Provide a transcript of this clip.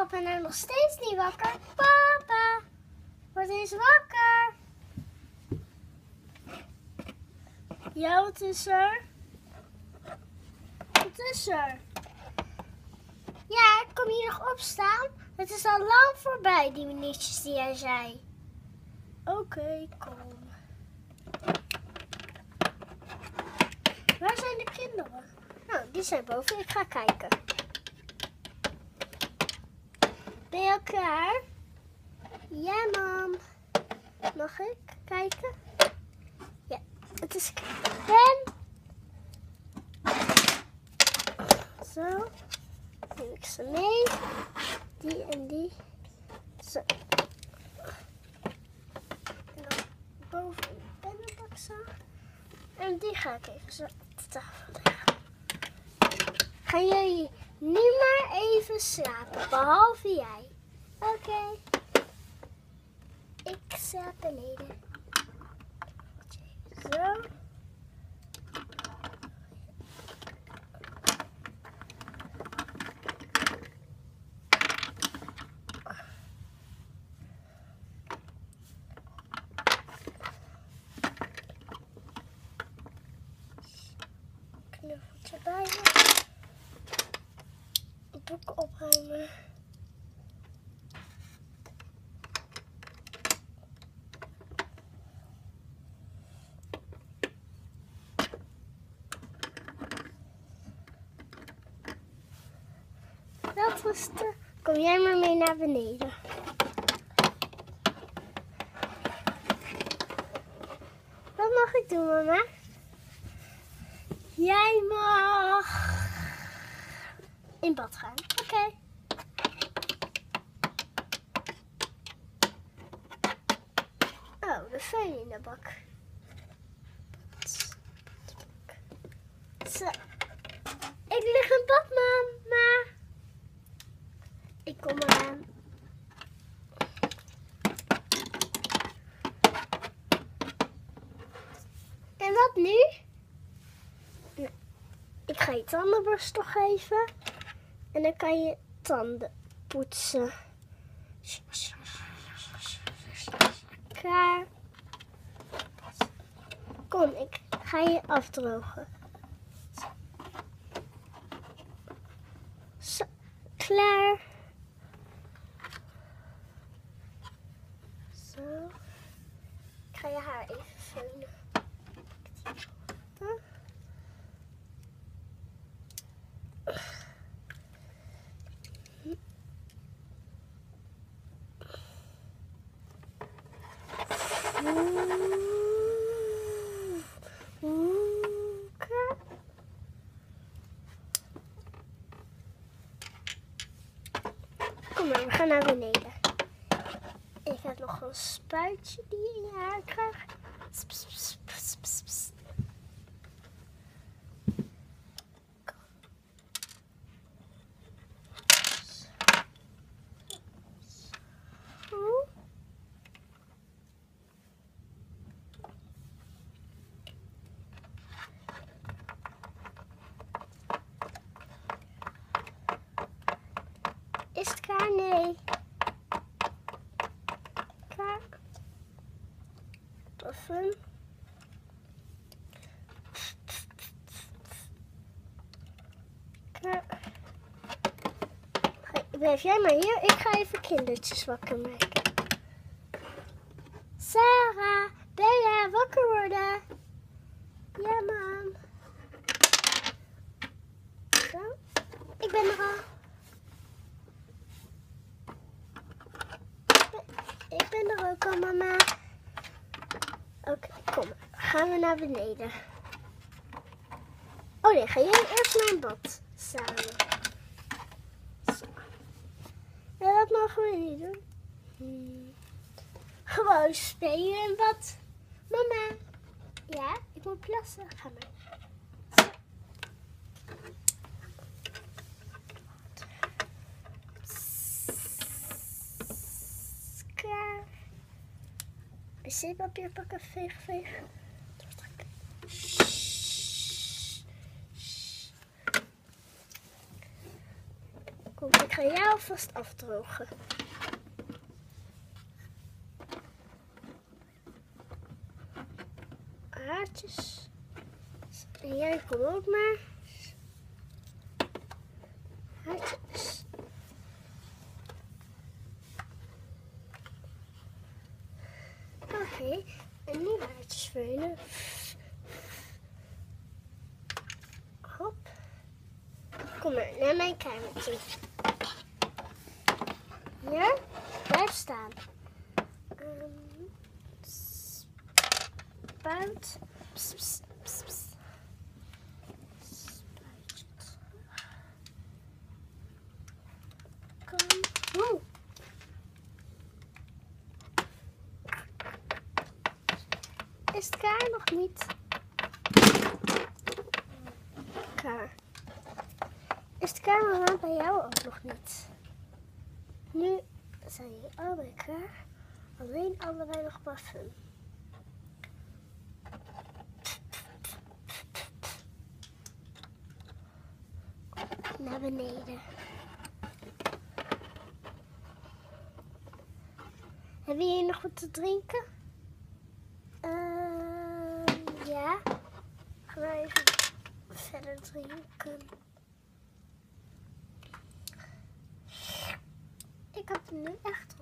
papa nou nog steeds niet wakker? Papa, word eens wakker. Ja, wat is er? Wat is er? Ja, ik kom hier nog opstaan. Het is al lang voorbij, die minuutjes die jij zei. Oké, kom. Waar zijn de kinderen? Nou, die zijn boven. Ik ga kijken. Ben je al klaar? Ja, mam. Mag ik kijken? Ja, het is Ben. Zo. Neem ik ze mee. Die en die. Zo. En dan boven in de pennenbak zo. En die ga ik even zo op de tafel leggen. Gaan jullie nu maar even slapen, behalve jij. Oké. Ik slaap beneden. Zo. Knuffeltje bij me. Boeken opruimen. Dat was de... Kom jij maar mee naar beneden. Wat mag ik doen, mama? Jij mag in bad gaan. Oké. Oh, de föhn in de bak. Zo. Ik lig in bad, mama. Ik kom eraan. En wat nu? Nou, ik ga je tandenborstel geven. En dan kan je tanden poetsen. Klaar. Kom, ik ga je afdrogen. Zo, klaar. Zo. Ik ga je haar even veunen. Kom maar, we gaan naar beneden. Ik heb nog een spuitje die je in je haar krijgt. Is het klaar? Nee. Klaar. Parfum. Klaar. Blijf jij maar hier. Ik ga even kindertjes wakker maken. Sarah, Bella, wakker worden. Ja, mam. Zo. Ik ben er al. Ik ben er ook al, mama. Oké, kom. Gaan we naar beneden. Oh nee, ga jij eerst naar een bad samen. Zo. En dat mogen we niet doen. Gewoon spelen in bad. Mama. Ja, ik moet plassen. Ga maar. Klaar. Wc-papier pakken, veeg. Kom, ik ga ga jou alvast afdrogen. Haartjes. En jij kom ook maar. Haartjes. Oké, en nu haartjes veulen. Hop. Kom maar, naar mijn kamertje. Ja, blijf staan. Spuit. Pss, pss, pss, pss. Spuit. Kom. Woe. Is het klaar? Nog niet. Klaar. Is de camera bij jou ook nog niet? Nu zijn jullie allebei klaar. Alleen allebei nog parfum. Naar beneden. Hebben jullie nog wat te drinken? Ja. Gaan we even verder drinken. Ik heb er nu echt